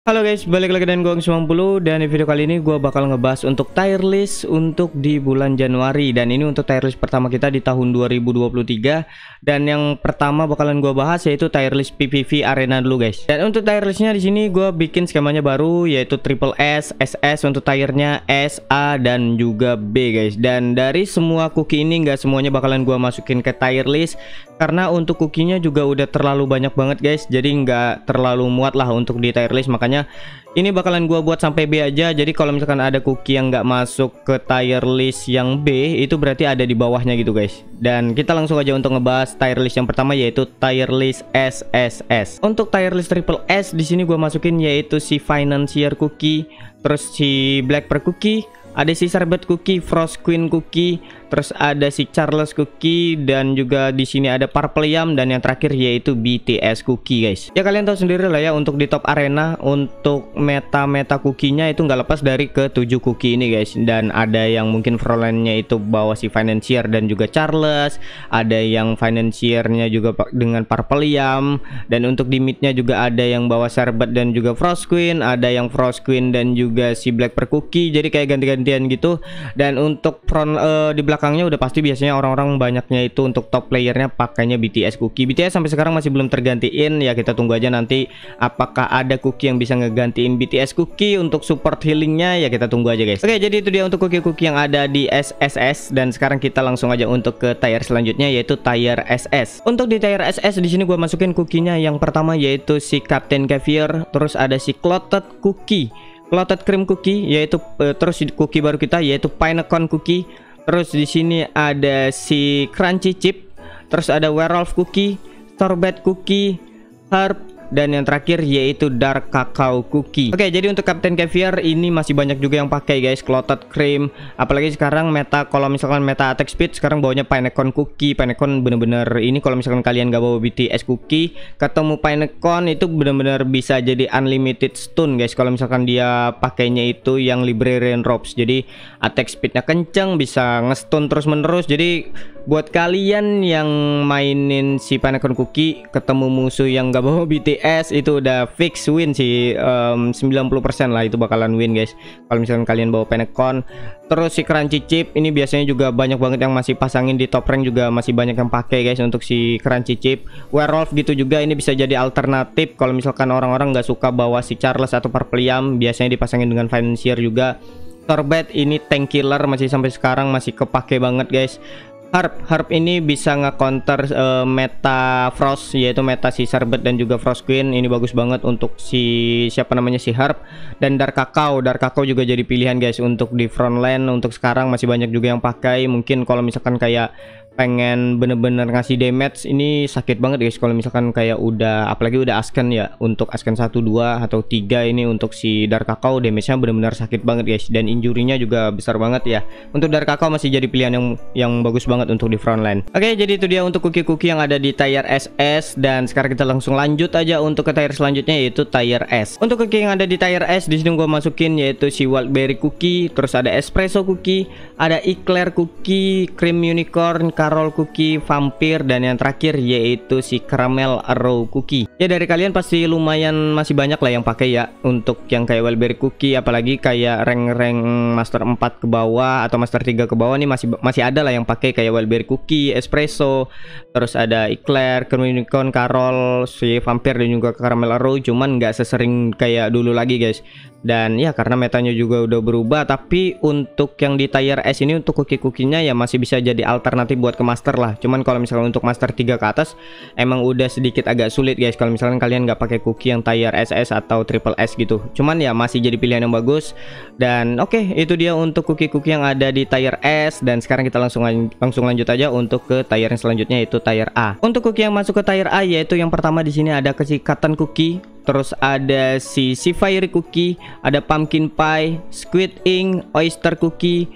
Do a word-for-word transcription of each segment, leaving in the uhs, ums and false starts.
Halo guys, balik lagi dengan gue sembilan puluh. Dan di video kali ini gue bakal ngebahas untuk tier list untuk di bulan Januari. Dan ini untuk tier list pertama kita di tahun dua ribu dua puluh tiga. Dan yang pertama bakalan gue bahas yaitu tier list P V V arena dulu guys. Dan untuk tier listnya di sini gue bikin skemanya baru, yaitu triple S, S S untuk tiernya, S, A, dan juga B guys. Dan dari semua cookie ini nggak semuanya bakalan gue masukin ke tier list, karena untuk cookinya juga udah terlalu banyak banget guys. Jadi nggak terlalu muat lah untuk di tier list, makanya ini bakalan gua buat sampai B aja. Jadi kalau misalkan ada cookie yang nggak masuk ke tier list yang B, itu berarti ada di bawahnya gitu guys. Dan kita langsung aja untuk ngebahas tier list yang pertama, yaitu tier list S S S. Untuk tier list triple S di sini gua masukin yaitu si financier cookie, terus si black per cookie, ada si Sherbet cookie, Frost Queen cookie, terus ada si Charles cookie, dan juga di sini ada Purple Yam, dan yang terakhir yaitu B T S cookie guys. Ya kalian tahu sendiri lah ya, untuk di top arena untuk meta-meta cookie-nya itu nggak lepas dari ke tujuh cookie ini guys. Dan ada yang mungkin frontline-nya itu bawa si Financier dan juga Charles, ada yang Financier-nya juga dengan Purple Yam, dan untuk di mid-nya juga ada yang bawa Sherbet dan juga Frost Queen, ada yang Frost Queen dan juga si Black per cookie. Jadi kayak ganti-gantian gitu. Dan untuk front uh, di belakangnya udah pasti biasanya orang-orang banyaknya itu untuk top playernya pakainya B T S cookie. B T S sampai sekarang masih belum tergantiin ya, kita tunggu aja nanti apakah ada cookie yang bisa ngegantiin B T S cookie untuk support healingnya, ya kita tunggu aja guys. Oke, jadi itu dia untuk cookie-cookie yang ada di S S S. Dan sekarang kita langsung aja untuk ke tier selanjutnya, yaitu tier S S. Untuk di tier S S di sini gue masukin cookinya yang pertama yaitu si Captain Caviar, terus ada si Clotted cookie, Clotted cream cookie, yaitu uh, terus cookie baru kita yaitu Pinecone cookie. Terus di sini ada si Crunchy chip, terus ada Werewolf cookie, Sorbet cookie, Herb, dan yang terakhir yaitu Dark Cacao cookie. Oke, jadi untuk Captain Caviar ini masih banyak juga yang pakai guys, Clotted cream. Apalagi sekarang meta, kalau misalkan meta attack speed sekarang bawanya Pinecone cookie. Pinecone bener-bener ini, kalau misalkan kalian gak bawa B T S cookie, ketemu Pinecone itu bener-bener bisa jadi unlimited stun guys. Kalau misalkan dia pakainya itu yang Librarian Robes, jadi attack speednya kenceng, bisa nge-stun terus menerus. Jadi buat kalian yang mainin si Pinecone cookie ketemu musuh yang gak bawa B T S, itu udah fix win sih, um, sembilan puluh persen lah itu bakalan win guys kalau misalkan kalian bawa Pinecone. Terus si Crunchy chip ini biasanya juga banyak banget yang masih pasangin di top rank, juga masih banyak yang pakai guys untuk si Crunchy chip. Werewolf gitu juga, ini bisa jadi alternatif kalau misalkan orang-orang nggak suka bawa si Charles atau Purple Yam, biasanya dipasangin dengan Financier juga. Sorbet ini tank killer, masih sampai sekarang masih kepake banget guys. Herb, Herb ini bisa nge-counter uh, meta Frost, yaitu meta si Sherbet dan juga Frost Queen. Ini bagus banget untuk si siapa namanya si Herb. Dan Dark Cacao, Dark Cacao juga jadi pilihan guys untuk di front line. Untuk sekarang masih banyak juga yang pakai. Mungkin kalau misalkan kayak pengen bener-bener ngasih damage, ini sakit banget guys kalau misalkan kayak udah, apalagi udah Asken ya, untuk Asken satu, dua, atau tiga ini untuk si Dark Cacao damage-nya bener-bener sakit banget guys, dan injurinya juga besar banget ya. Untuk Dark Cacao masih jadi pilihan yang yang bagus banget untuk di frontline. Oke, jadi itu dia untuk cookie-cookie yang ada di tier S S. Dan sekarang kita langsung lanjut aja untuk ke tier selanjutnya, yaitu tier S. Untuk cookie yang ada di tier S di sini gua masukin yaitu si Wildberry cookie, terus ada Espresso cookie, ada Eclair cookie, Cream Unicorn, Carol cookie, Vampire, dan yang terakhir yaitu si Caramel Arrow cookie. Ya dari kalian pasti lumayan masih banyak lah yang pakai ya untuk yang kayak Wildberry cookie, apalagi kayak rank-rank Master empat ke bawah atau Master tiga ke bawah nih masih masih ada lah yang pakai kayak Wildberry cookie, Espresso, terus ada Eclair, Cream Unicorn, Carol, si Vampire, dan juga Caramel Arrow. Cuman nggak sesering kayak dulu lagi guys. Dan ya karena metanya juga udah berubah. Tapi untuk yang di tier S ini untuk cookie-cookinya ya masih bisa jadi alternatif buat ke master lah. Cuman kalau misalnya untuk master tiga ke atas emang udah sedikit agak sulit guys kalau misalkan kalian nggak pakai cookie yang tier S S atau triple S gitu. Cuman ya masih jadi pilihan yang bagus. Dan oke, okay, itu dia untuk cookie-cookie yang ada di tier S. Dan sekarang kita langsung langsung lanjut aja untuk ke tier yang selanjutnya, yaitu tier A. Untuk cookie yang masuk ke tier A yaitu yang pertama di sini ada kesikatan cookie, terus ada si Fiery cookie, ada Pumpkin Pie, Squid Ink, Oyster cookie,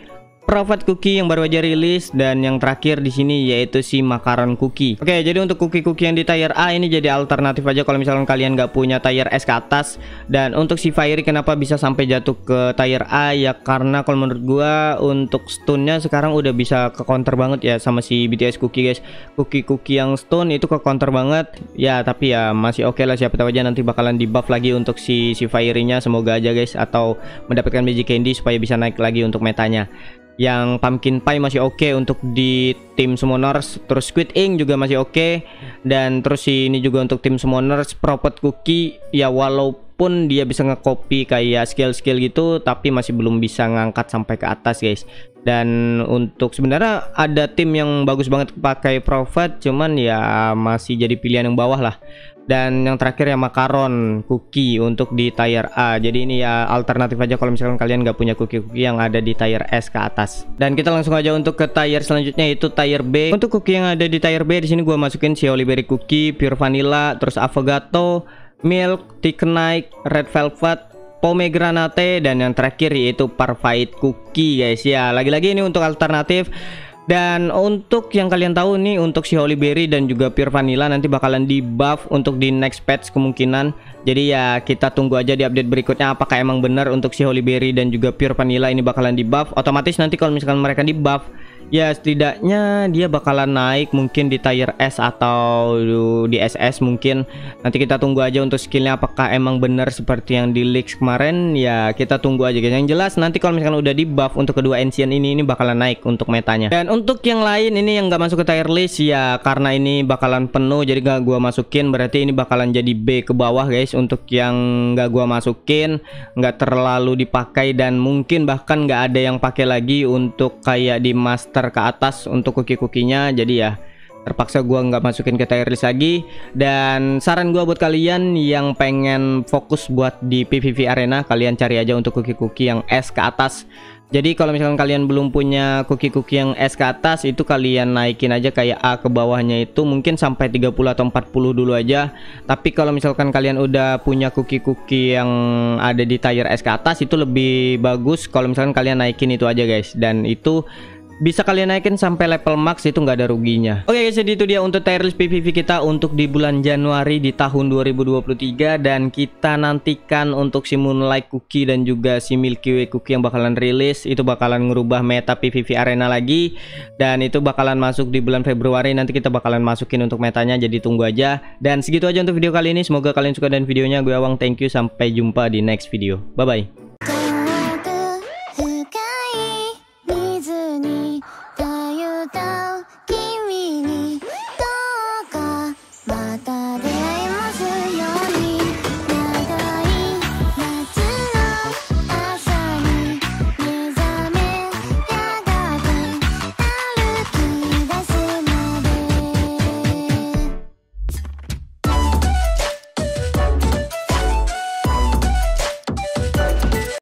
Prophet Cookie yang baru aja rilis, dan yang terakhir di sini yaitu si Makaron Cookie. Oke, jadi untuk cookie-cookie yang di tier A ini jadi alternatif aja kalau misalkan kalian nggak punya tier S ke atas. Dan untuk si Fiery kenapa bisa sampai jatuh ke tier A ya, karena kalau menurut gua untuk stunnya sekarang udah bisa ke counter banget ya sama si B T S Cookie guys. Cookie-cookie yang stun itu ke counter banget ya, tapi ya masih oke okay lah, siapa tahu aja nanti bakalan di buff lagi untuk si si Fiery-nya, semoga aja guys, atau mendapatkan magic candy supaya bisa naik lagi untuk metanya. Yang pumpkin pie masih oke okay untuk di tim summoners, terus squid ink juga masih oke okay. Dan terus ini juga untuk tim summoners Prophet Cookie ya, walaupun dia bisa nge-copy kayak skill-skill gitu, tapi masih belum bisa ngangkat sampai ke atas guys. Dan untuk sebenarnya ada tim yang bagus banget pakai Prophet, cuman ya masih jadi pilihan yang bawah lah. Dan yang terakhir ya Makaron Cookie untuk di tier A. Jadi ini ya alternatif aja kalau misalkan kalian nggak punya cookie-cookie yang ada di tier S ke atas. Dan kita langsung aja untuk ke tier selanjutnya, yaitu tier B. Untuk cookie yang ada di tier B di sini gua masukin si Holy Berry Cookie, Pure Vanilla, terus Affogato, Milk, Thick-Night, Red Velvet, Pomegranate, dan yang terakhir yaitu Parfait Cookie guys ya. Lagi-lagi ini untuk alternatif. Dan untuk yang kalian tahu nih, untuk si Holy Berry dan juga Pure Vanilla nanti bakalan di buff untuk di next patch kemungkinan. Jadi ya kita tunggu aja di update berikutnya apakah emang benar untuk si Holy Berry dan juga Pure Vanilla ini bakalan di buff. Otomatis nanti kalau misalkan mereka di buff, ya setidaknya dia bakalan naik mungkin di tier S atau di S S mungkin. Nanti kita tunggu aja untuk skillnya apakah emang benar seperti yang di leaks kemarin. Ya kita tunggu aja guys. Yang jelas nanti kalau misalkan udah di buff untuk kedua ancient ini ini bakalan naik untuk metanya. Dan untuk yang lain ini yang gak masuk ke tier list ya karena ini bakalan penuh, jadi gak gua masukin. Berarti ini bakalan jadi B ke bawah guys. Untuk yang gak gua masukin, nggak terlalu dipakai dan mungkin bahkan nggak ada yang pakai lagi untuk kayak di master ke atas untuk cookie-cookinya. Jadi ya terpaksa gua nggak masukin ke tier list lagi. Dan saran gua buat kalian yang pengen fokus buat di P V P arena, kalian cari aja untuk cookie-cookie yang S ke atas. Jadi kalau misalkan kalian belum punya cookie-cookie yang S ke atas, itu kalian naikin aja kayak A ke bawahnya itu mungkin sampai tiga puluh atau empat puluh dulu aja. Tapi kalau misalkan kalian udah punya cookie-cookie yang ada di tier S ke atas, itu lebih bagus kalau misalkan kalian naikin itu aja guys. Dan itu bisa kalian naikin sampai level max, itu nggak ada ruginya. Oke guys, jadi itu dia untuk tier list P V P kita untuk di bulan Januari di tahun dua ribu dua puluh tiga. Dan kita nantikan untuk si Moonlight Cookie dan juga si Milky Way Cookie yang bakalan rilis. Itu bakalan ngerubah meta P V P arena lagi. Dan itu bakalan masuk di bulan Februari. Nanti kita bakalan masukin untuk metanya, jadi tunggu aja. Dan segitu aja untuk video kali ini. Semoga kalian suka dan videonya. Gue Awang, thank you, sampai jumpa di next video. Bye bye.